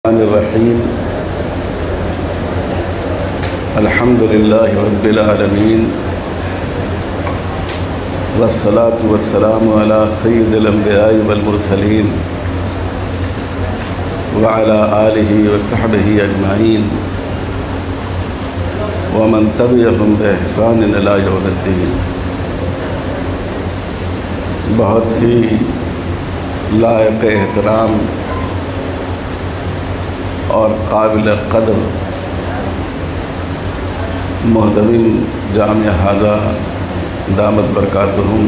الرحیم الحمد للہ رب العالمین والصلاة والسلام علی سید الانبیاء والمرسلین وعلی آلہ وصحبہ اجمعین ومن تبعہم بإحسان الی یوم الدین۔ بہت ہی لائق احترام اور قابل قدر محترم جامعہ حاضہ دامت برکاتہم،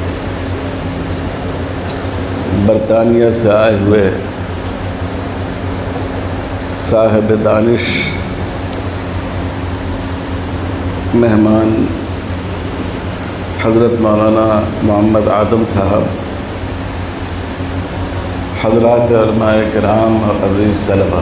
برطانیہ سے آئے ہوئے صاحب دانش مہمان حضرت مولانا محمد آدم صاحب، حضرات علماء کرام اور عزیز طلبہ،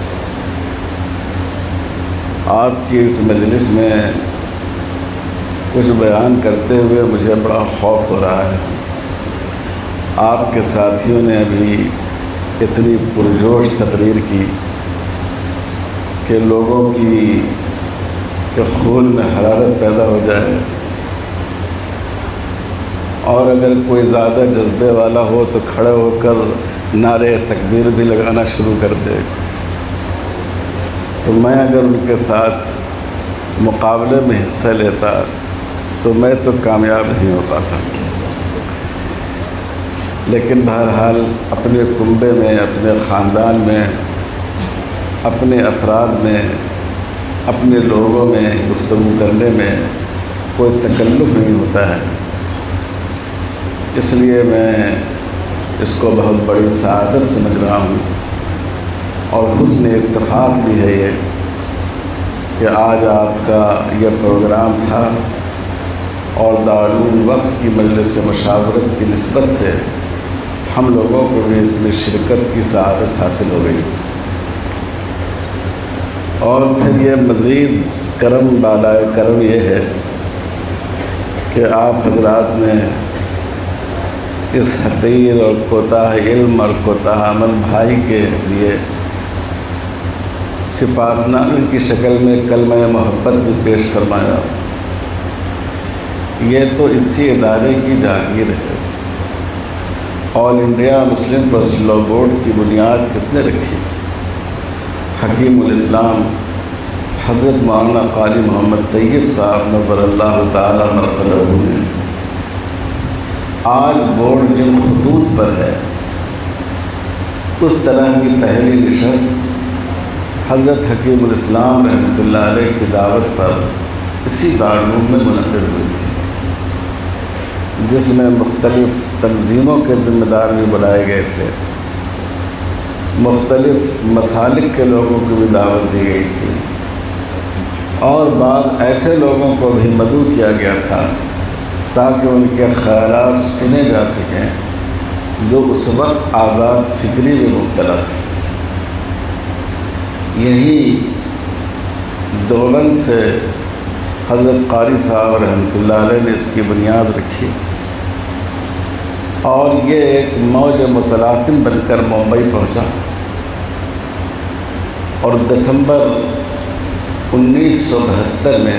آپ کی اس مجلس میں کچھ بیان کرتے ہوئے مجھے بڑا خوف ہو رہا ہے۔ آپ کے ساتھیوں نے ابھی اتنی پرجوش تقریر کی کہ لوگوں کے خون میں حرارت پیدا ہو جائے، اور اگر کوئی زیادہ جذبے والا ہو تو کھڑے ہو کر نعرے تکبیر بھی لگانا شروع کر دے۔ تو میں اگر ان کے ساتھ مقابلے میں حصہ لیتا تو میں تو کامیاب نہیں ہو پاتا، لیکن بہرحال اپنے کنبے میں، اپنے خاندان میں، اپنے افراد میں، اپنے لوگوں میں گفتگو کرنے میں کوئی تکلف نہیں ہوتا ہے، اس لیے میں اس کو بہت بڑی سعادت سمجھ رہا ہوں، اور حسن اتفاق بھی ہے یہ کہ آج آپ کا یہ پروگرام تھا، اور دارالعلوم وقف کی مجلس مشاورت کی نسبت سے ہم لوگوں کو بھی اس میں شرکت کی سعادت حاصل ہو گئی، اور پھر یہ مزید کرم بالائے کرم یہ ہے کہ آپ حضرات نے اس حقیر اور کوتاہ علم اور کوتاہ عمل بھائی کے لیے سپاسنامے کی شکل میں کلمہ محبت بھی پیش فرمایا۔ یہ تو اسی ادارے کی جاگیر ہے۔ All India Muslim personal law board کی بنیاد کس نے رکھی؟ حکیم الاسلام حضرت مولانا قاری محمد طیب صاحب نور اللہ تعالی مرقدہ نے۔ آج بورڈ جن خطوط پر ہے، اس طرح کی پہلی نشست حضرت حکیم الاسلام رحمۃ اللہ علیہ کی دعوت پر اسی دارالعلوم میں منعقد ہوئی تھی، جس میں مختلف تنظیموں کے ذمہ دار بھی بلائے گئے تھے، مختلف مسالک کے لوگوں کو بھی دعوت دی گئی تھی، اور بعض ایسے لوگوں کو بھی مدعو کیا گیا تھا تاکہ ان کے خیالات سنے جا سکیں جو اس وقت آزاد فکری میں مبتلا تھے۔ یہی دیوبند سے حضرت قاری صاحب رحمۃ اللہ علیہ نے اس کی بنیاد رکھی، اور یہ ایک موج متلاطم بن کر ممبئی پہنچا، اور دسمبر 1972 میں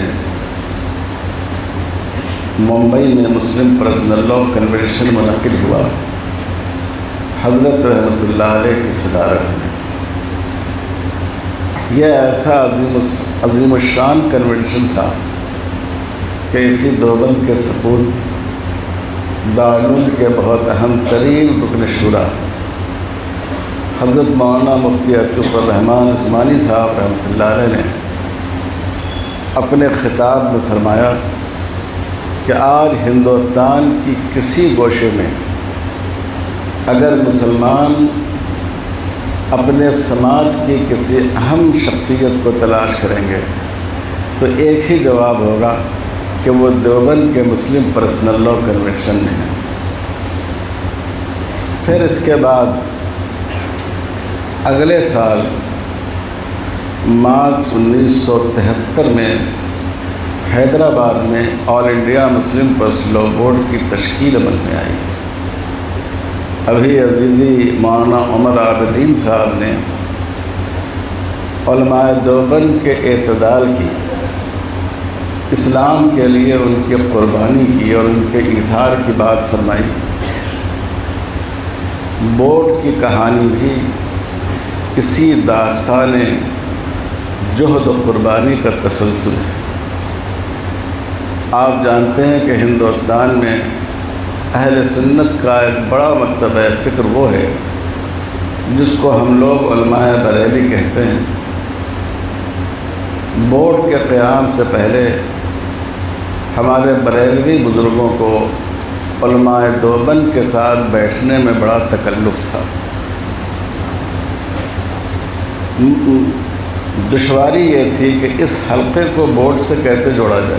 ممبئی میں مسلم پرسنل لاء کنونشن منعقد ہوا، حضرت رحمۃ اللہ علیہ کی صدارت میں۔ یہ ایسا عظیم الشان کنونشن تھا کہ اسی دیوبند کے سپورٹ دارالعلوم کے بہت اہم ترین رکن شورا حضرت مولانا مفتی عطیق الرحمن عثمانی صاحب رحمۃ اللہ علیہ نے اپنے خطاب میں فرمایا کہ آج ہندوستان کی کسی گوشے میں اگر مسلمان اپنے سماج کی کسی اہم شخصیت کو تلاش کریں گے تو ایک ہی جواب ہوگا کہ وہ دیوبند کے مسلم پرسنل لاء کنونشن میں ہے۔ پھر اس کے بعد اگلے سال مارچ 1973 میں حیدرآباد میں all India Muslim personal law board کی تشکیل عمل میں آئی۔ ابھی عزیزی مولانا عمر عابدین صاحب نے علماء دیوبند کے اعتدال کی، اسلام کے لیے ان کی قربانی کی اور ان کے اظہار کی بات فرمائی۔ بورڈ کی کہانی بھی اسی داستان جہد و قربانی کا تسلسل ہے۔ آپ جانتے ہیں کہ ہندوستان میں اہل سنت کا ایک بڑا مکتبہ فکر وہ ہے جس کو ہم لوگ علماء بریلی کہتے ہیں۔ بورڈ کے قیام سے پہلے ہمارے بریلوی بزرگوں کو علماء دیوبند کے ساتھ بیٹھنے میں بڑا تکلف تھا۔ دشواری یہ تھی کہ اس حلقے کو بورڈ سے کیسے جوڑا جائے۔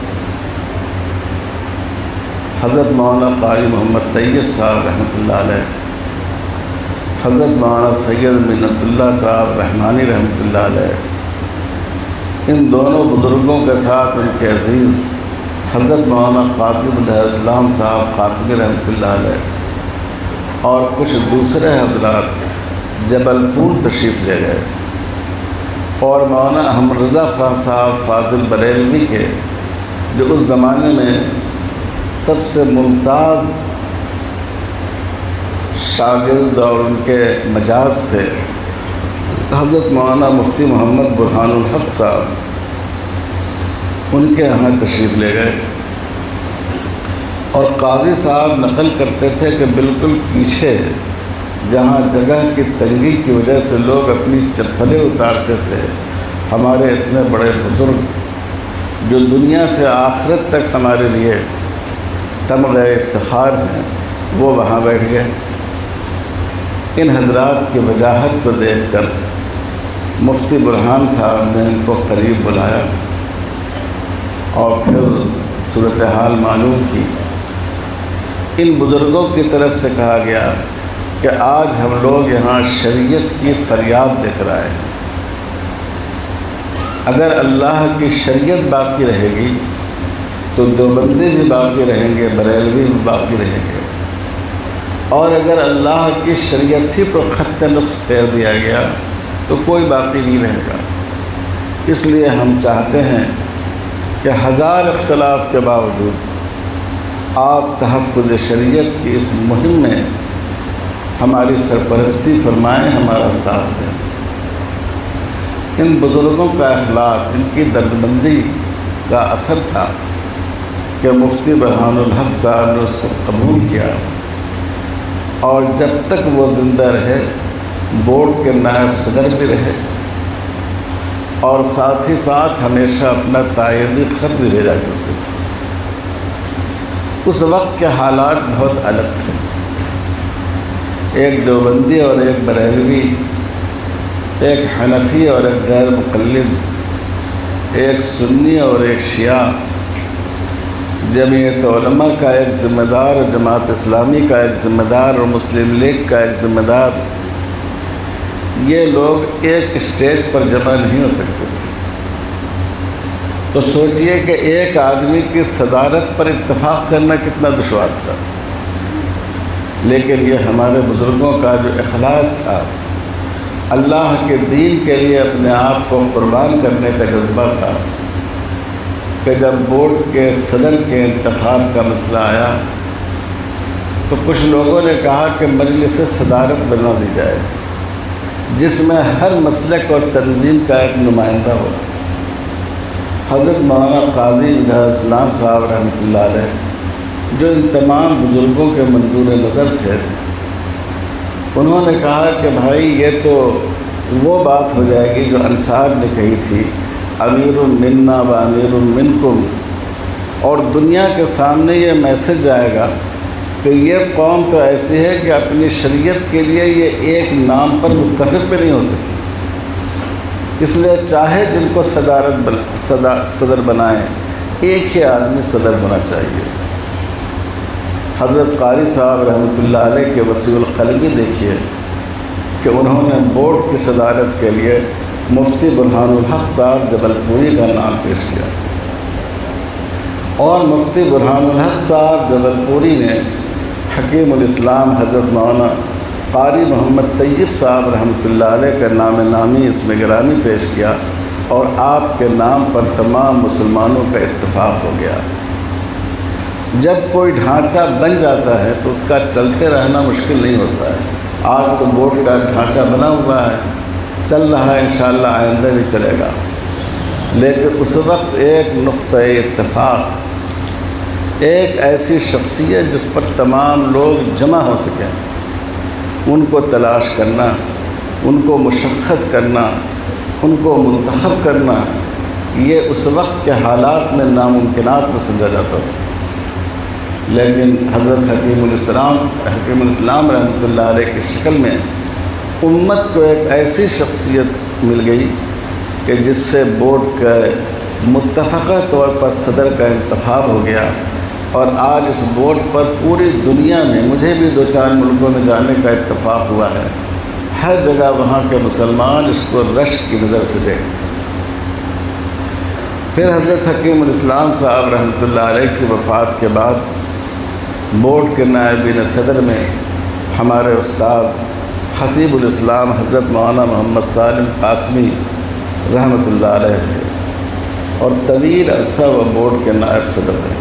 حضرت مولانا قاری محمد طیب صاحب رحمۃ اللہ علیہ، حضرت مولانا سید منت اللہ صاحب رحمانی رحمۃ اللہ علیہ، ان دونوں بزرگوں کے ساتھ ان کے عزیز حضرت مولانا قاسم علیہ السلام صاحب قاسمی رحمۃ اللہ علیہ اور کچھ دوسرے حضرات جبل پور تشریف لے گئے، اور مولانا احمد رضا خان صاحب فاضل بریلوی کے جو اس زمانے میں سب سے ممتاز شاگرد اور ان کے مجاز تھے، حضرت مولانا مفتی محمد برہان الحق صاحب، ان کے یہاں تشریف لے گئے، اور قاضی صاحب نقل کرتے تھے کہ بالکل پیچھے جہاں جگہ کی تنگی کی وجہ سے لوگ اپنی چپلیں اتارتے تھے، ہمارے اتنے بڑے بزرگ جو دنیا سے آخرت تک ہمارے لیے تمغہ افتخار ہیں، وہ وہاں بیٹھ گئے۔ ان حضرات کی وجاہت کو دیکھ کر مفتی برہان صاحب نے ان کو قریب بلایا اور پھر صورتحال معلوم کی۔ ان بزرگوں کی طرف سے کہا گیا کہ آج ہم لوگ یہاں شریعت کی فریاد لے کر آئے ہیں، اگر اللہ کی شریعت باقی رہے گی تو دیوبندی بھی باقی رہیں گے، بریلوی بھی باقی رہیں گے، اور اگر اللہ کی شریعت ہی پر خط نصب کر دیا گیا تو کوئی باقی نہیں رہے گا۔ اس لیے ہم چاہتے ہیں کہ ہزار اختلاف کے باوجود آپ تحفظ شریعت کی اس مہم میں ہماری سرپرستی فرمائیں، ہمارا ساتھ دیں۔ ان بزرگوں کا اخلاص، ان کی دردمندی کا اثر تھا کہ مفتی برہان الحق صاحب نے اس کو قبول کیا، اور جب تک وہ زندہ رہے بورڈ کے نائب صدر بھی رہے، اور ساتھ ہی ساتھ ہمیشہ اپنا تائیدی خط بھی بھیجا کرتے تھے۔ اس وقت کے حالات بہت الگ تھے، ایک دیوبندی اور ایک بریلوی، ایک حنفی اور ایک غیر مقلد، ایک سنی اور ایک شیعہ، جمعیت علماء کا ایک ذمہ دار اور جماعت اسلامی کا ایک ذمہ دار اور مسلم لیگ کا ایک ذمہ دار، یہ لوگ ایک اسٹیج پر جمع نہیں ہو سکتے تھے۔ تو سوچئے کہ ایک آدمی کی صدارت پر اتفاق کرنا کتنا دشوار تھا، لیکن یہ ہمارے بزرگوں کا جو اخلاص تھا، اللہ کے دین کے لیے اپنے آپ کو قربان کرنے کا جذبہ تھا، کہ جب بورڈ کے صدر کے انتخاب کا مسئلہ آیا تو کچھ لوگوں نے کہا کہ مجلس صدارت بنا دی جائے جس میں ہر مسلک اور تنظیم کا ایک نمائندہ ہو۔ حضرت مولانا قاضی علیہ السلام صاحب رحمۃ اللہ علیہ جو ان تمام بزرگوں کے منظور نظر تھے، انہوں نے کہا کہ بھائی یہ تو وہ بات ہو جائے گی جو انصار نے کہی تھی، امیر منا و امیر منکم، اور دنیا کے سامنے یہ میسج جائے گا کہ یہ قوم تو ایسی ہے کہ اپنی شریعت کے لیے یہ ایک نام پر متفق بھی نہیں ہو سکتی، اس لیے چاہے جن کو صدر بنائیں، ایک ہی آدمی صدر ہونا چاہیے۔ حضرت قاری صاحب رحمۃ اللہ علیہ کے وسیع القلبی دیکھیے کہ انہوں نے بورڈ کی صدارت کے لیے مفتی برہان الحق صاحب جبل پوری کا نام پیش کیا، اور مفتی برہان الحق صاحب جبل پوری نے حکیم الاسلام حضرت مولانا قاری محمد طیب صاحب رحمۃ اللہ علیہ کا نام نامی اس میں گرامی پیش کیا اور آپ کے نام پر تمام مسلمانوں کا اتفاق ہو گیا۔ جب کوئی ڈھانچہ بن جاتا ہے تو اس کا چلتے رہنا مشکل نہیں ہوتا ہے۔ آج تو بورڈ کا ڈھانچہ بنا ہوا ہے، چل رہا ہے، انشاءاللہ آئندہ بھی چلے گا، لیکن اس وقت ایک نقطۂ اتفاق، ایک ایسی شخصیت جس پر تمام لوگ جمع ہو سکیں، ان کو تلاش کرنا، ان کو مشخص کرنا، ان کو منتخب کرنا، یہ اس وقت کے حالات میں ناممکنات میں سمجھا جاتا تھا۔ لیکن حضرت حکیم الاسلام رحمۃ اللہ علیہ کی شکل میں امت کو ایک ایسی شخصیت مل گئی کہ جس سے بورڈ کا متفقہ طور پر صدر کا انتخاب ہو گیا، اور آج اس بورڈ پر پوری دنیا میں، مجھے بھی 2-4 ملکوں میں جانے کا اتفاق ہوا ہے، ہر جگہ وہاں کے مسلمان اس کو رشک کی نظر سے دیکھتے ہیں۔ پھر حضرت حکیم الاسلام صاحب رحمۃ اللہ علیہ کی وفات کے بعد بورڈ کے نائبین صدر میں ہمارے استاد خطیب الاسلام حضرت مولانا محمد سالم قاسمی رحمۃ اللہ علیہ تھے، اور طویل عرصہ وہ بورڈ کے نائب صدر رہے۔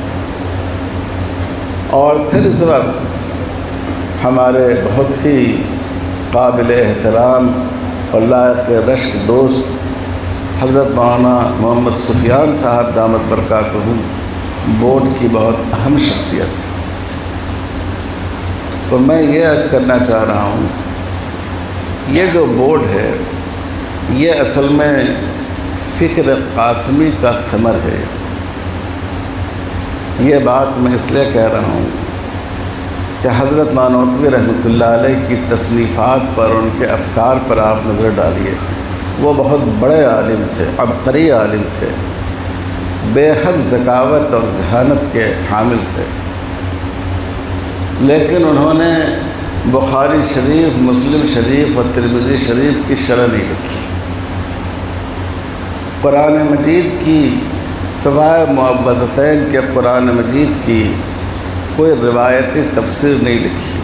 اور پھر اس وقت ہمارے بہت ہی قابل احترام اور لائق رشک دوست حضرت مولانا محمد سفیان صاحب دامت برکاتہم بورڈ کی بہت اہم شخصیت ہے۔ تو میں یہ عرض کرنا چاہ رہا ہوں، یہ جو بورڈ ہے یہ اصل میں فکر قاسمی کا ثمر ہے۔ یہ بات میں اس لیے کہہ رہا ہوں کہ حضرت نانوتوی رحمۃ اللہ علیہ کی تصنیفات پر، ان کے افکار پر آپ نظر ڈالیے۔ وہ بہت بڑے عالم تھے، عبقری عالم تھے، بے حد ذکاوت اور ذہانت کے حامل تھے، لیکن انہوں نے بخاری شریف، مسلم شریف اور ترمذی شریف کی شرح نہیں رکھی۔ قرآن مجید کی سوائے معوذتین کے قرآن مجید کی کوئی روایتی تفسیر نہیں لکھی،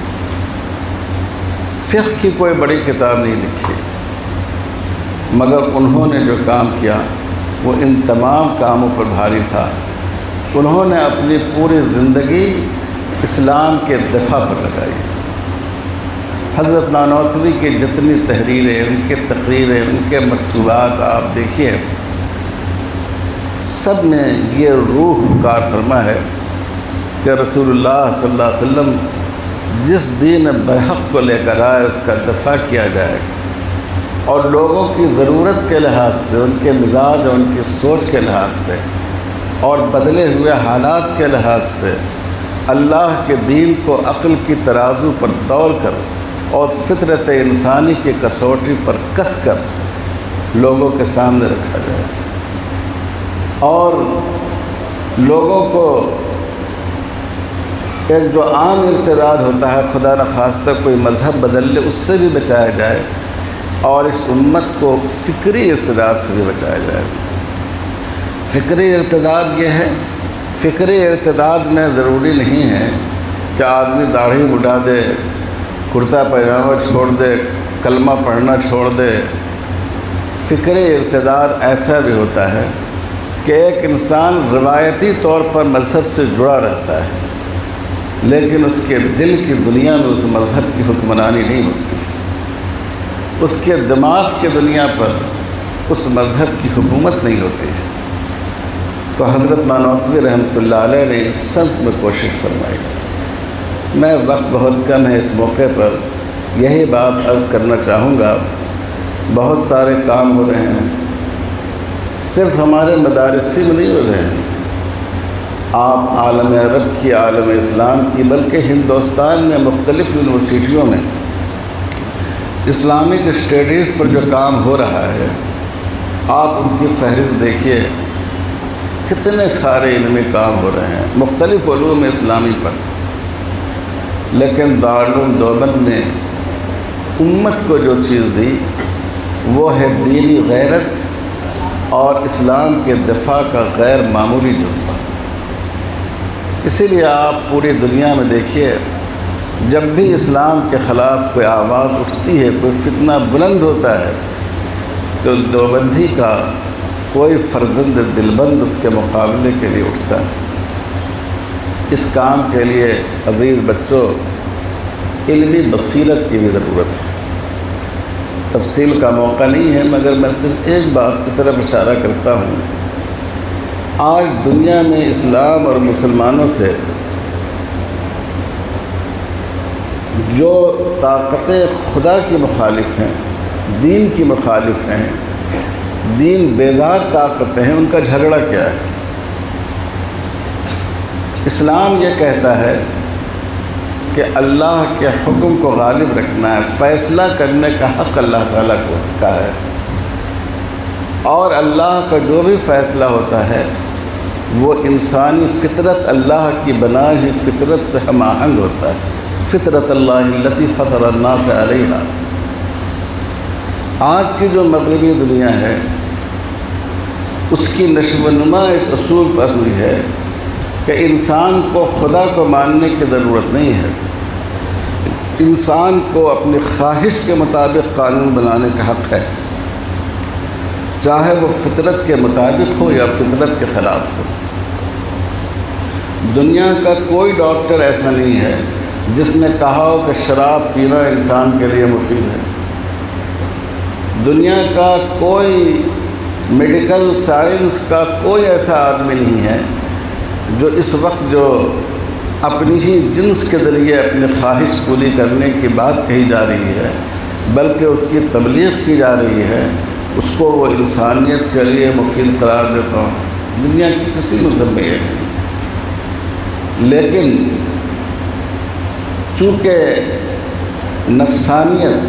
فقہ کی کوئی بڑی کتاب نہیں لکھی، مگر انہوں نے جو کام کیا وہ ان تمام کاموں پر بھاری تھا۔ انہوں نے اپنی پوری زندگی اسلام کے دفاع پر لگائی۔ حضرت نانوتوی کی جتنی تحریریں، ان کے تقریریں، ان کے مکتوبات آپ دیکھیے، سب میں یہ روح کار فرما ہے کہ رسول اللہ صلی اللہ علیہ وسلم جس دین برحق کو لے کر آئے اس کا دفاع کیا جائے، اور لوگوں کی ضرورت کے لحاظ سے، ان کے مزاج اور ان کی سوچ کے لحاظ سے، اور بدلے ہوئے حالات کے لحاظ سے اللہ کے دین کو عقل کی ترازو پر تول کر اور فطرت انسانی کی کسوٹی پر کس کر لوگوں کے سامنے رکھا جائے، اور لوگوں کو ایک جو عام ارتداد ہوتا ہے، خدا نخواستہ کوئی مذہب بدل لے، اس سے بھی بچایا جائے، اور اس امت کو فکری ارتداد سے بھی بچایا جائے۔ فکری ارتداد یہ ہے، فکری ارتداد میں ضروری نہیں ہے کہ آدمی داڑھی مڈا دے، کرتا پائجامہ چھوڑ دے، کلمہ پڑھنا چھوڑ دے۔ فکری ارتداد ایسا بھی ہوتا ہے کہ ایک انسان روایتی طور پر مذہب سے جڑا رہتا ہے، لیکن اس کے دل کی دنیا میں اس مذہب کی حکمرانی نہیں ہوتی، اس کے دماغ کی دنیا پر اس مذہب کی حکومت نہیں ہوتی۔ تو حضرت نانوتوی رحمۃ اللہ علیہ نے اس سب میں کوشش فرمائی۔ میں وقت بہت کم ہے، اس موقع پر یہی بات عرض کرنا چاہوں گا۔ بہت سارے کام ہو رہے ہیں، صرف ہمارے مدارسی میں نہیں ہو رہے ہیں، آپ عالم عرب کی، عالم اسلام کی، بلکہ ہندوستان میں مختلف یونیورسٹیوں میں اسلامک اسٹڈیز پر جو کام ہو رہا ہے، آپ ان کی فہرست دیکھیے، کتنے سارے علمی کام ہو رہے ہیں مختلف علوم اسلامی پر، لیکن دارالعلوم دیوبند نے امت کو جو چیز دی وہ ہے دینی غیرت اور اسلام کے دفاع کا غیر معمولی جذبہ۔ اسی لیے آپ پوری دنیا میں دیکھیے جب بھی اسلام کے خلاف کوئی آواز اٹھتی ہے، کوئی فتنہ بلند ہوتا ہے، تو دیوبندی کا کوئی فرزند دلبند اس کے مقابلے کے لیے اٹھتا ہے۔ اس کام کے لیے عزیز بچوں علمی بصیرت کی بھی ضرورت ہے۔ تفصیل کا موقع نہیں ہے، مگر میں صرف ایک بات کی طرف اشارہ کرتا ہوں۔ آج دنیا میں اسلام اور مسلمانوں سے جو طاقتیں خدا کی مخالف ہیں، دین کی مخالف ہیں، دین بیزار طاقتیں ہیں، ان کا جھگڑا کیا ہے؟ اسلام یہ کہتا ہے کہ اللہ کے حکم کو غالب رکھنا ہے، فیصلہ کرنے کا حق اللہ تعالیٰ کا ہے، اور اللہ کا جو بھی فیصلہ ہوتا ہے وہ انسانی فطرت، اللہ کی بنائی ہوئی فطرت سے ہم آہنگ ہوتا ہے۔ فطرت اللہ التی فطر الناس علیہا۔ آج کی جو مغربی دنیا ہے اس کی نشو و نما اس اصول پر ہوئی ہے کہ انسان کو خدا کو ماننے کی ضرورت نہیں ہے، انسان کو اپنی خواہش کے مطابق قانون بنانے کا حق ہے، چاہے وہ فطرت کے مطابق ہو یا فطرت کے خلاف ہو۔ دنیا کا کوئی ڈاکٹر ایسا نہیں ہے جس نے کہا ہو کہ شراب پینا انسان کے لیے مفید ہے۔ دنیا کا کوئی میڈیکل سائنس کا کوئی ایسا آدمی نہیں ہے جو اس وقت جو اپنی ہی جنس کے ذریعے اپنی خواہش پوری کرنے کی بات کہی جا رہی ہے، بلکہ اس کی تبلیغ کی جا رہی ہے، اس کو وہ انسانیت کے لیے مفید قرار دیتا ہوں۔ دنیا کی کسی مذہب میں یہ نہیں، لیکن چونکہ نفسانیت،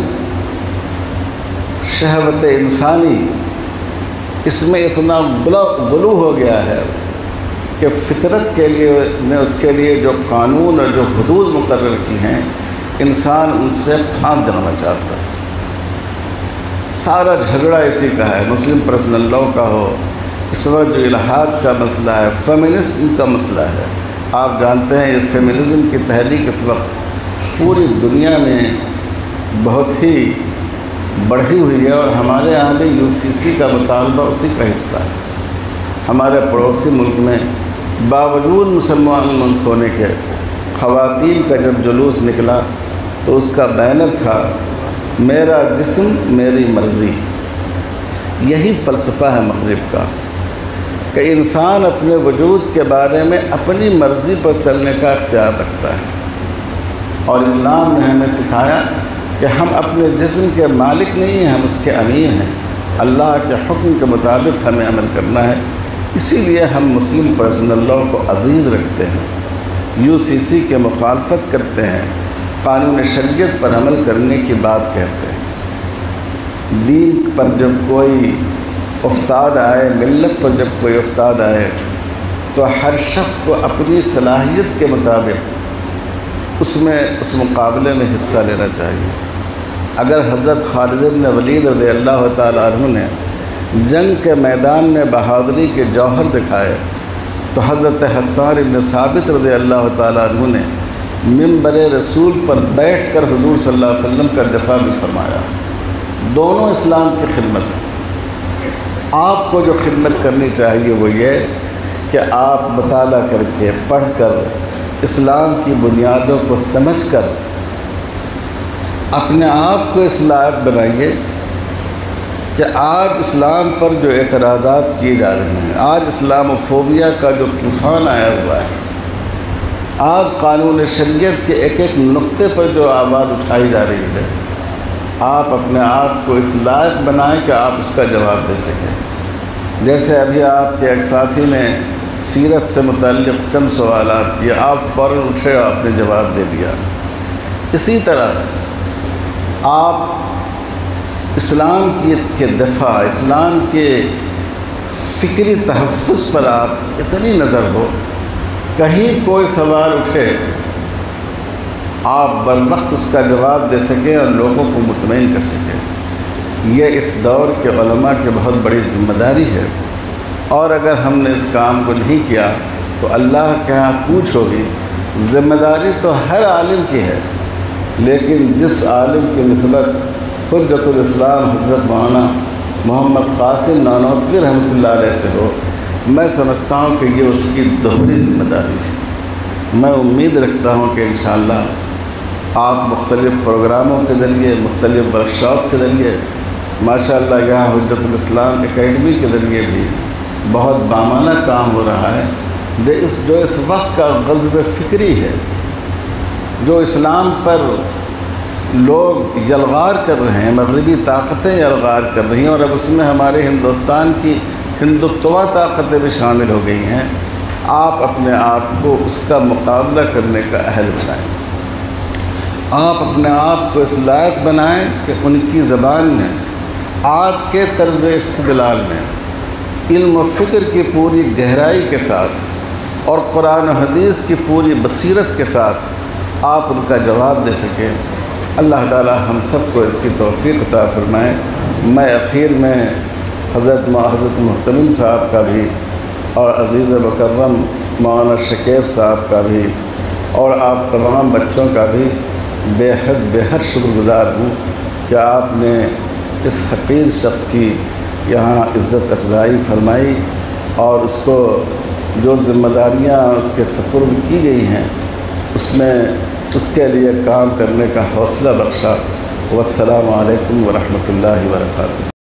شہوت انسانی اس میں اتنا غلو ہو گیا ہے کہ فطرت کے لیے نے اس کے لیے جو قانون اور جو حدود مقرر کی ہیں، انسان ان سے پھانپ جانا چاہتا ہے۔ سارا جھگڑا اسی کا ہے، مسلم پرسنل لاء کا ہو، اس وقت جو الہاد کا مسئلہ ہے، فیمنسٹ کا مسئلہ ہے۔ آپ جانتے ہیں یہ فیمنزم کی تحریک اس وقت پوری دنیا میں بہت ہی بڑھی ہوئی ہے، اور ہمارے یہاں بھی UCC کا مطالبہ اسی کا حصہ ہے۔ ہمارے پڑوسی ملک میں باوجود مسلمان ملک ہونے کے خواتین کا جب جلوس نکلا تو اس کا بینر تھا میرا جسم میری مرضی۔ یہی فلسفہ ہے مغرب کا کہ انسان اپنے وجود کے بارے میں اپنی مرضی پر چلنے کا اختیار رکھتا ہے، اور اسلام نے ہمیں سکھایا کہ ہم اپنے جسم کے مالک نہیں ہیں، ہم اس کے امیر ہیں۔ اللہ کے حکم کے مطابق ہمیں عمل کرنا ہے، اسی لیے ہم مسلم پرسنل لاء کو عزیز رکھتے ہیں، UCC کے مخالفت کرتے ہیں، قانون شریعت پر عمل کرنے کی بات کہتے ہیں۔ دین پر جب کوئی افتاد آئے، ملت پر جب کوئی افتاد آئے، تو ہر شخص کو اپنی صلاحیت کے مطابق اس مقابلے میں حصہ لینا چاہیے۔ اگر حضرت خالد بن ولید رضی اللہ تعالیٰ عنہ نے جنگ کے میدان میں بہادری کے جوہر دکھائے، تو حضرت حسان بن ثابت رضی اللہ تعالیٰ عنہ نے منبر رسول پر بیٹھ کر حضور صلی اللہ علیہ وسلم کا دفاع بھی فرمایا۔ دونوں اسلام کی خدمت۔ آپ کو جو خدمت کرنی چاہیے وہ یہ کہ آپ مطالعہ کر کے، پڑھ کر، اسلام کی بنیادوں کو سمجھ کر اپنے آپ کو اس لائق بنائیے کہ آج اسلام پر جو اعتراضات کیے جا رہے ہیں، آج اسلاموفوبیا کا جو طوفان آیا ہوا ہے، آج قانون شریعت کے ایک ایک نقطے پر جو آواز اٹھائی جا رہی ہے، آپ اپنے آپ کو اس لائق بنائیں کہ آپ اس کا جواب دے سکیں۔ جیسے ابھی آپ کے ایک ساتھی نے سیرت سے متعلق چند سوالات کیے، آپ فوراً اٹھے اور آپ نے جواب دے دیا۔ اسی طرح آپ اسلام کے دفاع، اسلام کے فکری تحفظ پر آپ اتنی نظر ہو، کہیں کوئی سوال اٹھے آپ بروقت اس کا جواب دے سکیں اور لوگوں کو مطمئن کر سکیں۔ یہ اس دور کے علماء کی بہت بڑی ذمہ داری ہے، اور اگر ہم نے اس کام کو نہیں کیا تو اللہ کے ہاں پوچھ ہوگی۔ ذمہ داری تو ہر عالم کی ہے، لیکن جس عالم کی نسبت حجت الاسلام حضرت مولانا محمد قاسم نانوتوی رحمۃ اللہ علیہ سے ہو، میں سمجھتا ہوں کہ یہ اس کی دوہری ذمہ داری ہے۔ میں امید رکھتا ہوں کہ انشاءاللہ آپ مختلف پروگراموں کے ذریعے، مختلف ورکشاپ کے ذریعے، ماشاءاللہ یہاں حجت الاسلام اکیڈمی کے ذریعے بھی بہت بامانہ کام ہو رہا ہے۔ جو اس وقت کا غزو فکری ہے، جو اسلام پر لوگ یلغار کر رہے ہیں، مغربی طاقتیں یلغار کر رہی ہیں، اور اب اس میں ہمارے ہندوستان کی ہندوتوا طاقتیں بھی شامل ہو گئی ہیں۔ آپ اپنے آپ کو اس کا مقابلہ کرنے کا اہل بنائیں، آپ اپنے آپ کو اس لائق بنائیں کہ ان کی زبان میں، آج کے طرز استدلال میں، علم و فکر کی پوری گہرائی کے ساتھ اور قرآن و حدیث کی پوری بصیرت کے ساتھ آپ ان کا جواب دے سکیں۔ اللہ تعالی ہم سب کو اس کی توفیق عطا فرمائے۔ میں اخیر میں حضرت محترم صاحب کا بھی اور عزیز مکرم مولانا شکیب صاحب کا بھی اور آپ تمام بچوں کا بھی بے حد شکر گزار ہوں کہ آپ نے اس حقیر شخص کی یہاں عزت افزائی فرمائی اور اس کو جو ذمہ داریاں اس کے سپرد کی گئی ہیں اس میں اس کے لیے کام کرنے کا حوصلہ بخشا۔ والسلام علیکم ورحمۃ اللہ وبرکاتہ۔